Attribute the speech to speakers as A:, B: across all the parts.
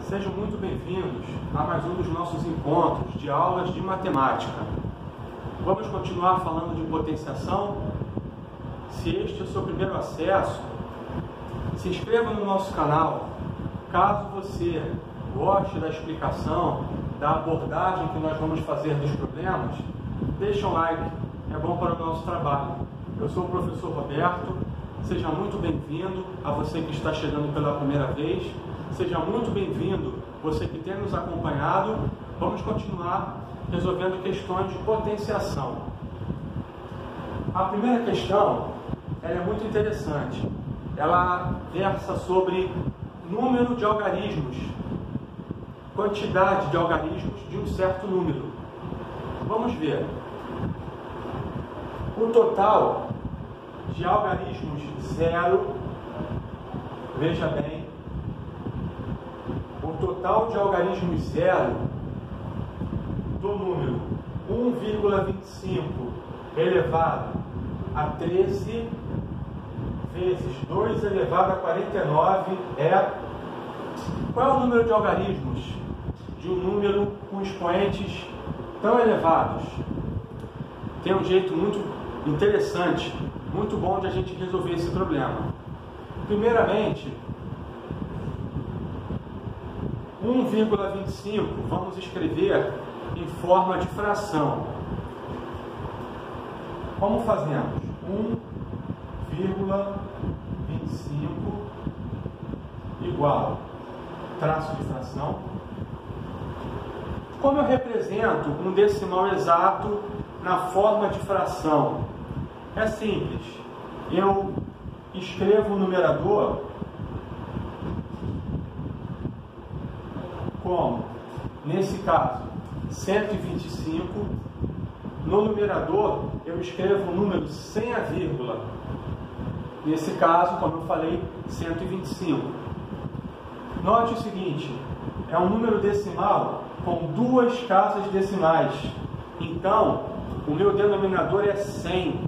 A: Sejam muito bem-vindos a mais um dos nossos encontros de aulas de matemática. Vamos continuar falando de potenciação. Se este é o seu primeiro acesso, se inscreva no nosso canal. Caso você goste da explicação, da abordagem que nós vamos fazer dos problemas, deixe um like, é bom para o nosso trabalho. Eu sou o professor Roberto, seja muito bem-vindo a você que está chegando pela primeira vez, seja muito bem-vindo você que tem nos acompanhado. Vamos continuar resolvendo questões de potenciação. A primeira questão, ela é muito interessante. Ela versa sobre número de algarismos, quantidade de algarismos de um certo número. Vamos ver. O total de algarismos zero, veja bem, o total de algarismos zero do número 1,25 elevado a 13 vezes 2 elevado a 49 é... Qual é o número de algarismos de um número com expoentes tão elevados? Tem um jeito muito interessante, muito bom de a gente resolver esse problema. Primeiramente, 1,25 vamos escrever em forma de fração. Como fazemos? 1,25 igual traço de fração. Como eu represento um decimal exato na forma de fração? É simples. Eu escrevo o numerador como, nesse caso, 125. No numerador, eu escrevo o número sem a vírgula. Nesse caso, como eu falei, 125. Note o seguinte, é um número decimal com duas casas decimais. Então, o meu denominador é 100.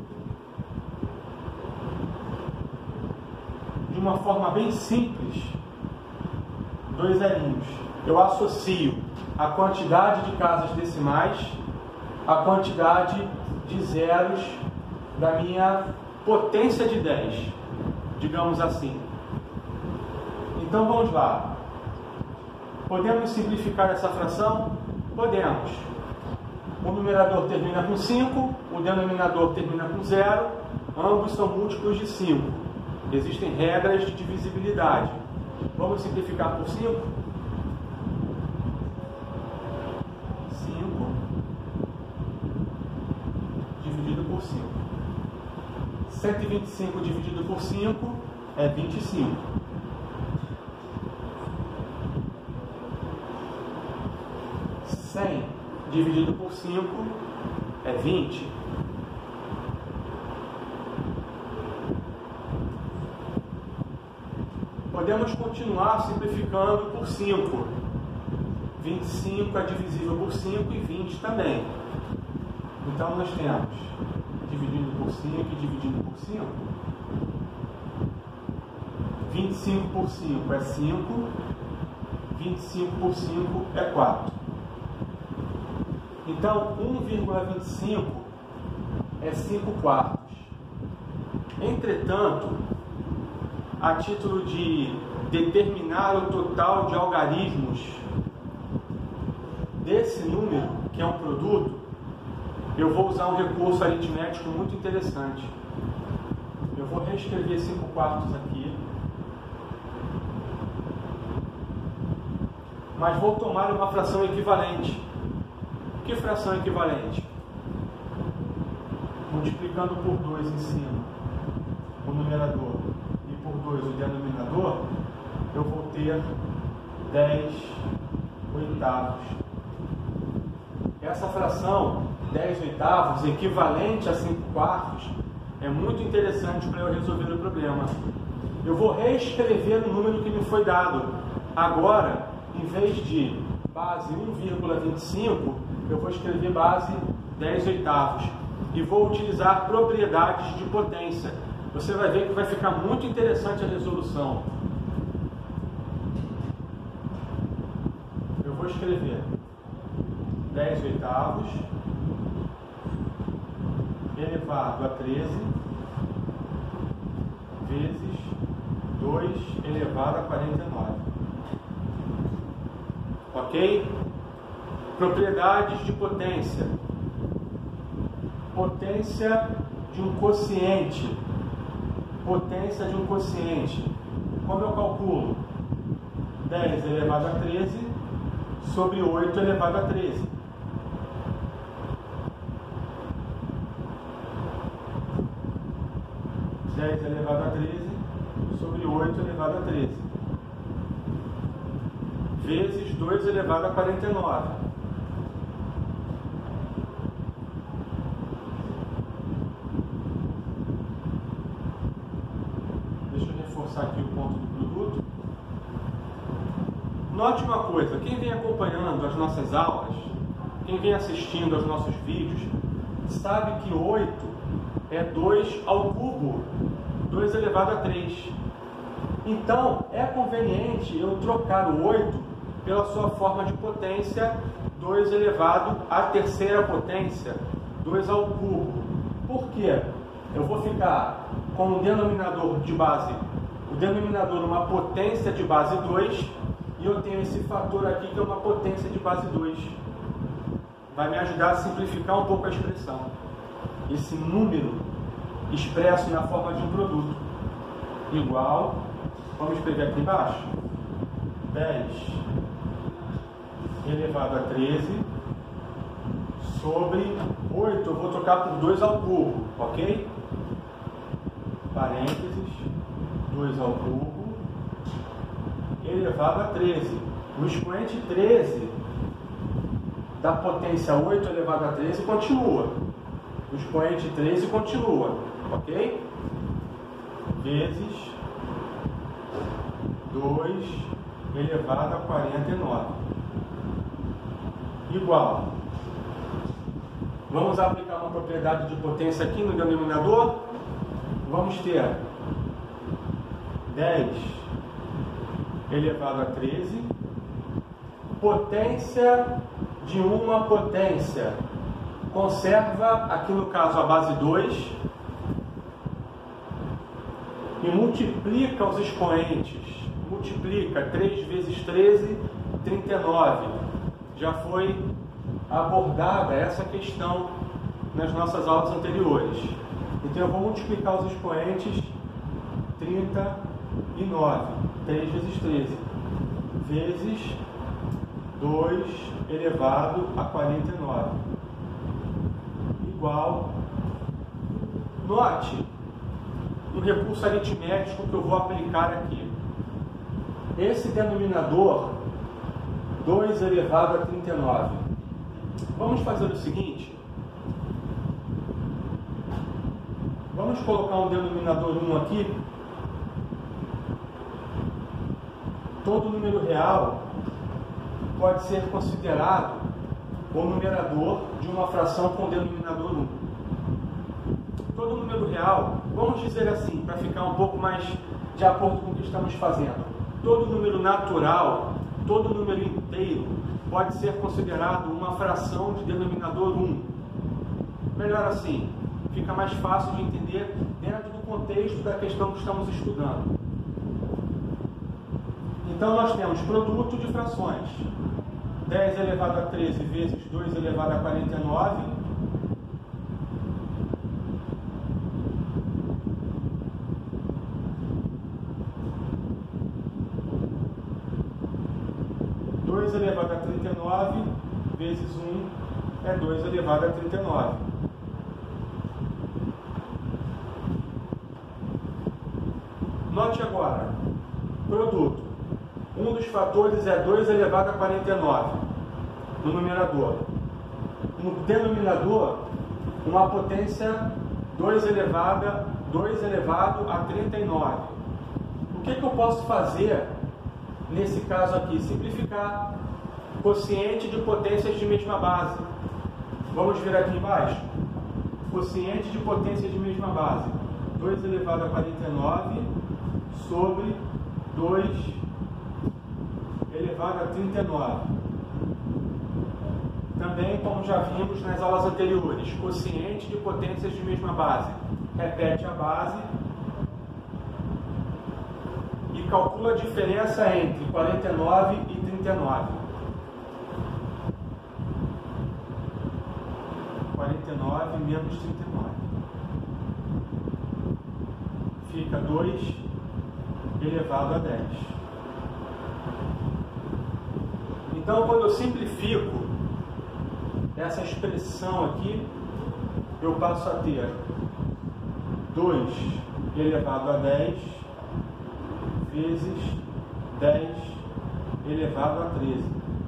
A: De uma forma bem simples, dois zerinhos. Eu associo a quantidade de casas decimais à quantidade de zeros da minha potência de 10, digamos assim. Então vamos lá. Podemos simplificar essa fração? Podemos. O numerador termina com 5, o denominador termina com 0, ambos são múltiplos de 5. Existem regras de divisibilidade. Vamos simplificar por 5? 5 dividido por 5. 125 dividido por 5 é 25. 100 dividido por 5 é 20. Podemos continuar simplificando por 5. 25 é divisível por 5 e 20 também. Então nós temos dividido por 5 e dividido por 5. 25 por 5 é 5. 25 por 5 é 4. Então 1,25 é 5 quartos. Entretanto, a título de determinar o total de algarismos desse número, que é um produto, eu vou usar um recurso aritmético muito interessante. Eu vou reescrever 5 quartos aqui, mas vou tomar uma fração equivalente. Que fração equivalente? Multiplicando por 2 em cima o numerador e por 2 o denominador, eu vou ter 10 oitavos. Essa fração, 10 oitavos, equivalente a 5 quartos, é muito interessante para eu resolver o problema. Eu vou reescrever o número que me foi dado. Agora, em vez de base 1,25, eu vou escrever base 10 oitavos. E vou utilizar propriedades de potência. Você vai ver que vai ficar muito interessante a resolução. escrever 10 oitavos elevado a 13 vezes 2 elevado a 49. Ok? Propriedades de potência. Potência de um quociente. Potência de um quociente. Como eu calculo? 10 elevado a 13 sobre 8 elevado a 13. Elevado a 13 sobre 8 elevado a 13 vezes 2 elevado a 49. Deixa eu reforçar aqui o ponto do produto. Note uma coisa, quem vem acompanhando as nossas aulas, quem vem assistindo aos nossos vídeos, sabe que 8 é 2 ao cubo, 2 elevado a 3. Então, é conveniente eu trocar o 8 pela sua forma de potência, 2 elevado à terceira potência, 2 ao cubo. Por quê? Eu vou ficar com o denominador de base, o denominador uma potência de base 2, e eu tenho esse fator aqui que é uma potência de base 2. Vai me ajudar a simplificar um pouco a expressão. Esse número expresso na forma de um produto igual, vamos escrever aqui embaixo, 10 elevado a 13 sobre 8, eu vou trocar por 2 ao cubo, ok? Parênteses, 2 ao cubo elevado a 13. O expoente 13 da potência 8 elevado a 13 continua. O expoente 13 continua, ok? Vezes 2 elevado a 49. Igual. Vamos aplicar uma propriedade de potência aqui no denominador. Vamos ter 10 elevado a 13. Potência de uma potência. Conserva, aqui no caso, a base 2 e multiplica os expoentes. Multiplica 3 vezes 13, 39. Já foi abordada essa questão nas nossas aulas anteriores. Então eu vou multiplicar os expoentes 39, 3 vezes 13, vezes 2 elevado a 49. Igual. Note um recurso aritmético que eu vou aplicar aqui. Esse denominador, 2 elevado a 39. Vamos fazer o seguinte. Vamos colocar um denominador 1 aqui. Todo número real pode ser considerado o numerador de uma fração com denominador 1. Todo número real, vamos dizer assim, para ficar um pouco mais de acordo com o que estamos fazendo. Todo número natural, todo número inteiro, pode ser considerado uma fração de denominador 1. Melhor assim, fica mais fácil de entender dentro do contexto da questão que estamos estudando. Então nós temos produto de frações. 10 elevado a 13 vezes 2 elevado a 49. Elevado a 39 vezes 1 é 2 elevado a 39. Note agora, produto. Um dos fatores é 2 elevado a 49 no numerador. No denominador, uma potência 2 elevado a 39. O que eu posso fazer nesse caso aqui? Simplificar. Quociente de potências de mesma base. Vamos ver aqui embaixo. Quociente de potências de mesma base. 2 elevado a 49 sobre 2 elevado a 39. Também, como já vimos nas aulas anteriores, quociente de potências de mesma base. Repete a base e calcula a diferença entre 49 e 39. 49 menos 39. Fica 2 elevado a 10. Então, quando eu simplifico essa expressão aqui, eu passo a ter 2 elevado a 10 vezes 10 elevado a 13.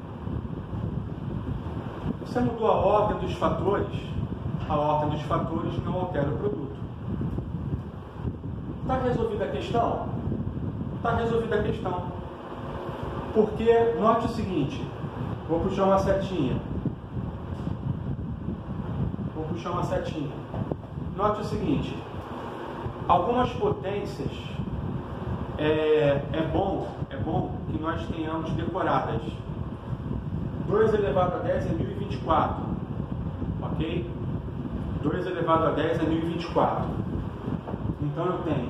A: Você mudou a ordem dos fatores, a ordem dos fatores não altera o produto. Está resolvida a questão? Está resolvida a questão. Porque, note o seguinte, vou puxar uma setinha. Note o seguinte, algumas potências é bom que nós tenhamos decoradas. 2 elevado a 10 é 1024, ok? 2 elevado a 10 é 1024. Então eu tenho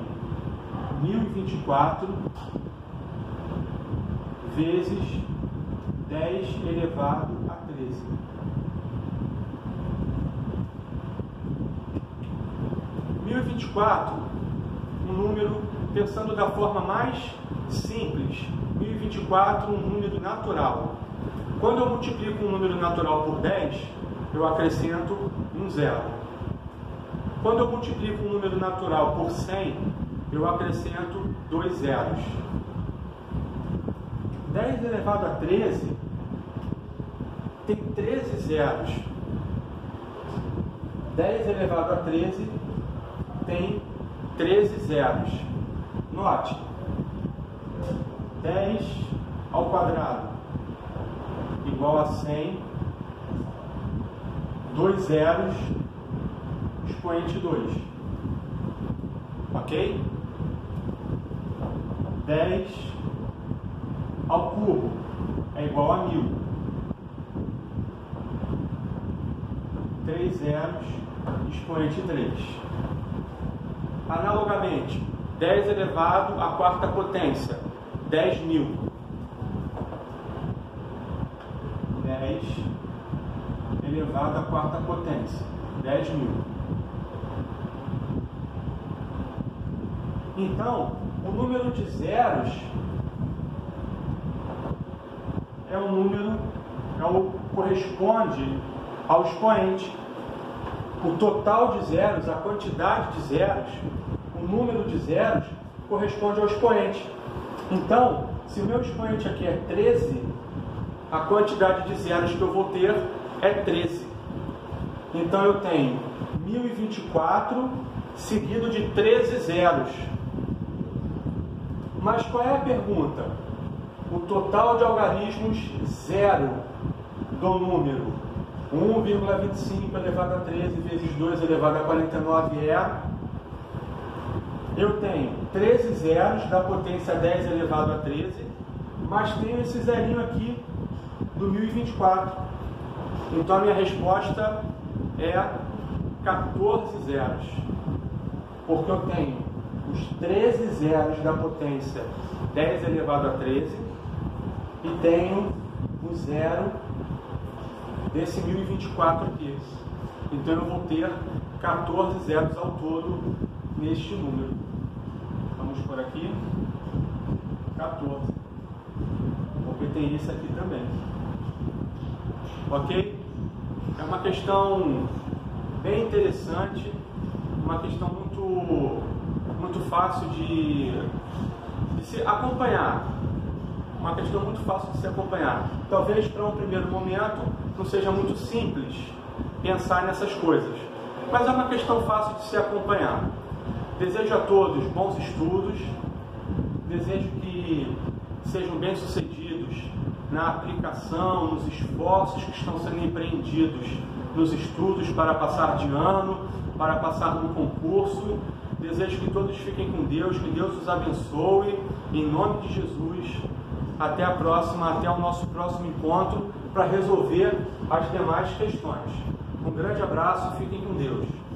A: 1024 vezes 10 elevado a 13. Um número, pensando da forma mais simples, 1024 um número natural. Quando eu multiplico um número natural por 10, eu acrescento um zero. Quando eu multiplico um número natural por 100, eu acrescento 2 zeros. 10 elevado a 13 tem 13 zeros. 10 elevado a 13 tem 13 zeros. Note, 10 ao quadrado igual a 100, 2 zeros, expoente 2. Ok? 10 ao cubo é igual a 1000. 3 zeros, expoente 3. Analogamente, 10 elevado à quarta potência, 10.000. 10 elevado à quarta potência, 10.000. Então, o número de zeros corresponde ao expoente. O total de zeros, a quantidade de zeros, o número de zeros corresponde ao expoente. Então, se o meu expoente aqui é 13, a quantidade de zeros que eu vou ter é 13. Então eu tenho 1024 seguido de 13 zeros. Mas qual é a pergunta? O total de algarismos zero do número 1,25 elevado a 13 vezes 2 elevado a 49 eu tenho 13 zeros da potência 10 elevado a 13, mas tenho esse zerinho aqui do 1024. Então a minha resposta é 14 zeros, porque eu tenho os 13 zeros da potência 10 elevado a 13 e tenho o zero desse 1024 aqui. Então eu vou ter 14 zeros ao todo neste número. Vamos por aqui 14, porque tem isso aqui também. Ok? É uma questão bem interessante, uma questão muito fácil de se acompanhar. Uma questão muito fácil de se acompanhar. Talvez para um primeiro momento não seja muito simples pensar nessas coisas, mas é uma questão fácil de se acompanhar. Desejo a todos bons estudos, desejo que sejam bem-sucedidos na aplicação, nos esforços que estão sendo empreendidos nos estudos para passar de ano, para passar no concurso. Desejo que todos fiquem com Deus, que Deus os abençoe, em nome de Jesus. até o nosso próximo encontro para resolver as demais questões. Um grande abraço, fiquem com Deus.